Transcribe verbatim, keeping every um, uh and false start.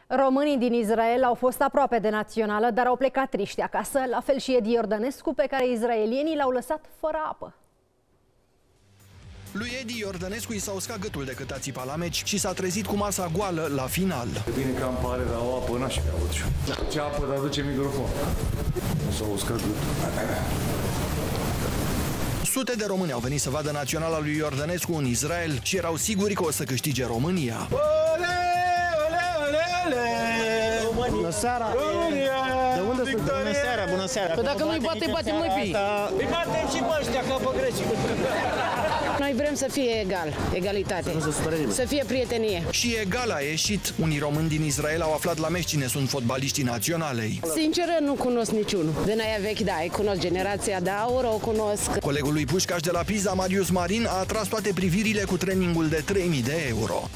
Românii din Israel au fost aproape de națională, dar au plecat triști acasă, la fel și Edi Iordănescu, pe care izraelienii l-au lăsat fără apă. Lui Edi Iordănescu i s-a uscat gâtul de cât a țipat la meci și s-a trezit cu masa goală la final. Bine că îmi pare, dar o apă n-aș fi avut și eu. Ce apă, dar duce microfon. S-a uscat gâtul. Sute de români au venit să vadă naționala lui Iordănescu în Israel și erau siguri că o să câștige România. Ole, ole, ole, ole! Bună seara! România! De unde sunt? Bună seara, bună seara! Păi dacă nu-i bate, batem noi pe ei. Îi batem și pe ăștia, ca pe greci. Noi vrem să fie egal, egalitate, să, să fie prietenie. Și egal a ieșit. Unii români din Israel au aflat la meci cine sunt fotbaliștii naționalei. Sincer, nu cunosc niciunul. Din aia vechi, da, îi cunosc generația de aur, o cunosc. Colegul lui Pușcaș de la Pisa, Marius Marin, a atras toate privirile cu trainingul de trei mii de euro.